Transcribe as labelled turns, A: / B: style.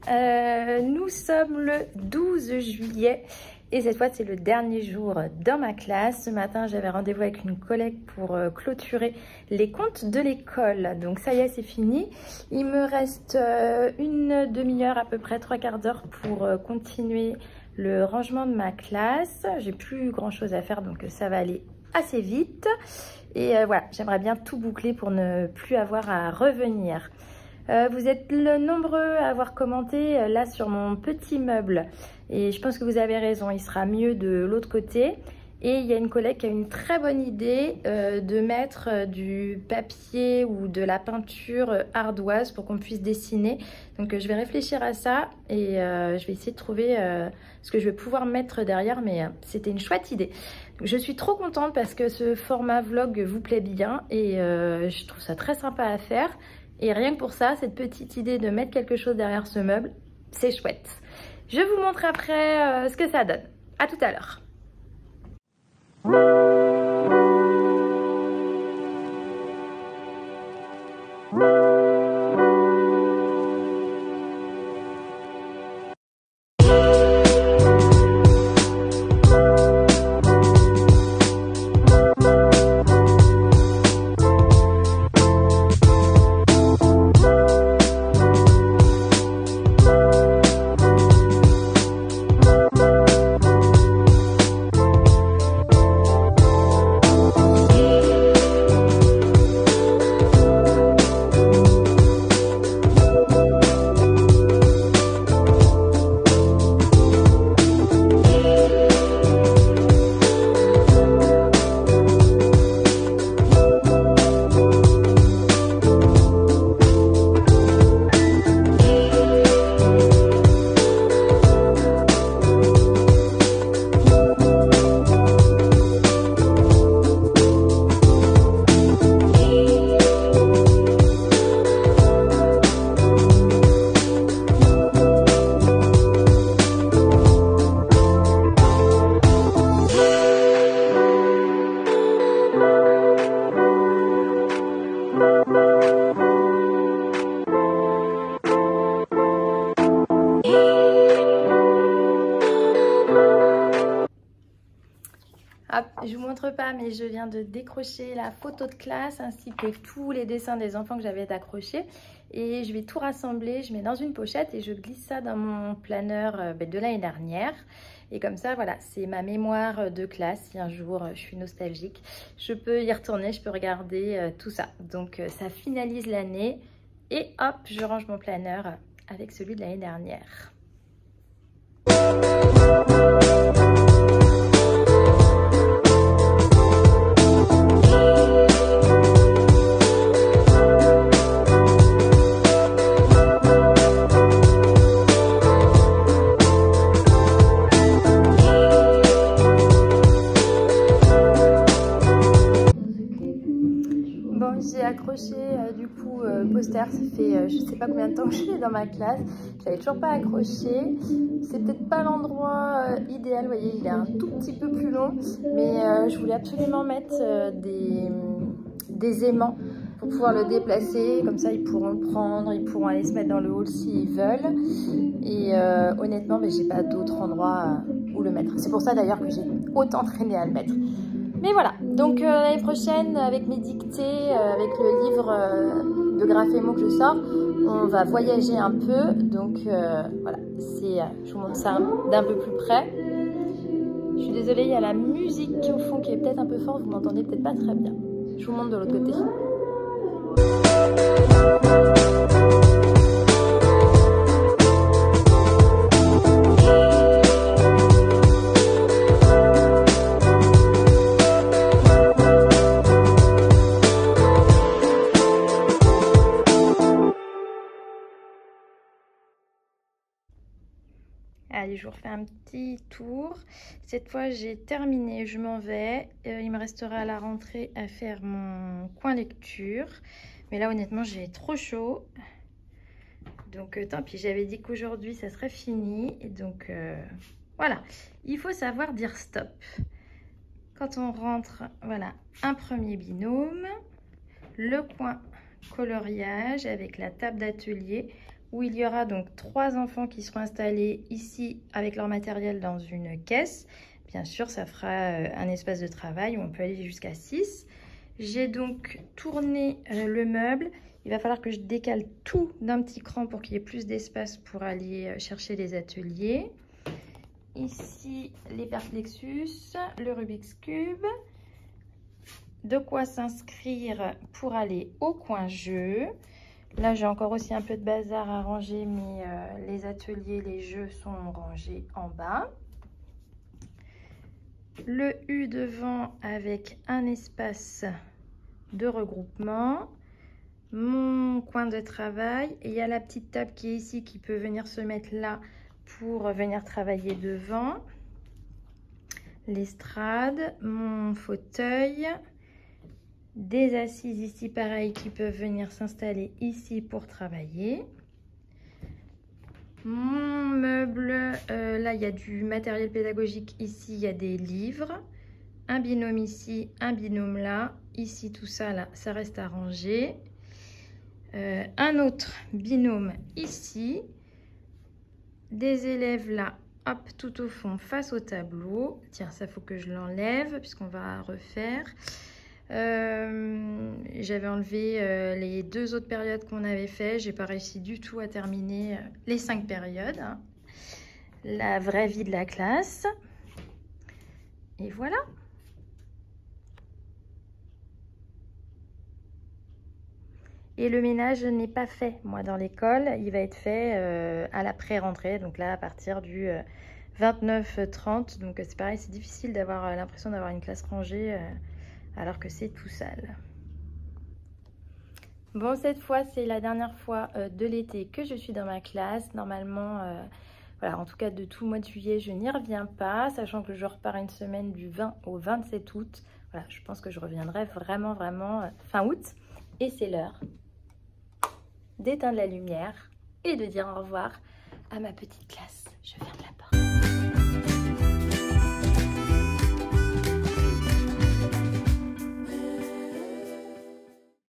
A: Nous sommes le 12 juillet et cette fois c'est le dernier jour dans ma classe. Ce matin j'avais rendez-vous avec une collègue pour clôturer les comptes de l'école. Donc ça y est, c'est fini. Il me reste une demi-heure à peu près, 3/4 d'heure pour continuer le rangement de ma classe. J'ai plus grand chose à faire donc ça va aller assez vite. Et voilà, j'aimerais bien tout boucler pour ne plus avoir à revenir. Vous êtes nombreux à avoir commenté là sur mon petit meuble et je pense que vous avez raison, il sera mieux de l'autre côté. Et il y a une collègue qui a une très bonne idée de mettre du papier ou de la peinture ardoise pour qu'on puisse dessiner. Donc je vais réfléchir à ça et je vais essayer de trouver ce que je vais pouvoir mettre derrière, mais c'était une chouette idée. Je suis trop contente parce que ce format vlog vous plaît bien et je trouve ça très sympa à faire. Et rien que pour ça, cette petite idée de mettre quelque chose derrière ce meuble, c'est chouette. Je vous montre après ce que ça donne. À tout à l'heure. Hop, je vous montre pas, mais je viens de décrocher la photo de classe ainsi que tous les dessins des enfants que j'avais accrochés. Et je vais tout rassembler, je mets dans une pochette et je glisse ça dans mon planeur de l'année dernière. Et comme ça, voilà, c'est ma mémoire de classe. Si un jour je suis nostalgique, je peux y retourner, je peux regarder tout ça. Donc ça finalise l'année et hop, je range mon planeur avec celui de l'année dernière. J'ai accroché du coup poster, ça fait je sais pas combien de temps que je suis dans ma classe, je l'avais toujours pas accroché. C'est peut-être pas l'endroit idéal, vous voyez, il est un tout petit peu plus long, mais je voulais absolument mettre des aimants pour pouvoir le déplacer, comme ça ils pourront le prendre, ils pourront aller se mettre dans le hall s'ils veulent. Et honnêtement, j'ai pas d'autre endroit où le mettre. C'est pour ça d'ailleurs que j'ai autant traîné à le mettre. Mais voilà, donc l'année prochaine, avec mes dictées, avec le livre de Graphémo que je sors, on va voyager un peu. Donc voilà, je vous montre ça d'un peu plus près. Je suis désolée, il y a la musique au fond qui est peut-être un peu forte, vous m'entendez peut-être pas très bien. Je vous montre de l'autre côté. Allez, je vous refais un petit tour. Cette fois, j'ai terminé, je m'en vais. Il me restera à la rentrée à faire mon coin lecture. Mais là, honnêtement, j'ai trop chaud. Donc, tant pis, j'avais dit qu'aujourd'hui, ça serait fini. Et donc, voilà. Il faut savoir dire stop. Quand on rentre, voilà, un premier binôme. Le coin coloriage avec la table d'atelier où il y aura donc 3 enfants qui seront installés ici avec leur matériel dans une caisse. Bien sûr, ça fera un espace de travail où on peut aller jusqu'à 6. J'ai donc tourné le meuble. Il va falloir que je décale tout d'un petit cran pour qu'il y ait plus d'espace pour aller chercher les ateliers. Ici, les perplexus, le Rubik's Cube. De quoi s'inscrire pour aller au coin jeu. Là, j'ai encore aussi un peu de bazar à ranger, mais les ateliers, les jeux sont rangés en bas. Le U devant avec un espace de regroupement. Mon coin de travail. Et il y a la petite table qui est ici qui peut venir se mettre là pour venir travailler devant. L'estrade, mon fauteuil. Des assises ici, pareil, qui peuvent venir s'installer ici pour travailler. Mon meuble, là, il y a du matériel pédagogique. Ici, il y a des livres. Un binôme ici, un binôme là. Ici, tout ça, là, ça reste à ranger. Un autre binôme ici. Des élèves là, hop, tout au fond, face au tableau. Tiens, ça, faut que je l'enlève puisqu'on va refaire. J'avais enlevé les 2 autres périodes qu'on avait fait. J'ai pas réussi du tout à terminer les 5 périodes, hein. La vraie vie de la classe. Et voilà. Et le ménage n'est pas fait, moi, dans l'école. Il va être fait à la pré-rentrée, donc là, à partir du 29-30. Donc c'est pareil, c'est difficile d'avoir l'impression d'avoir une classe rangée alors que c'est tout sale. Bon, cette fois, c'est la dernière fois de l'été que je suis dans ma classe. Normalement, voilà, en tout cas de tout le mois de juillet, je n'y reviens pas, sachant que je repars une semaine du 20 au 27 août. Voilà, je pense que je reviendrai vraiment fin août. Et c'est l'heure d'éteindre la lumière et de dire au revoir à ma petite classe. Je ferme la porte.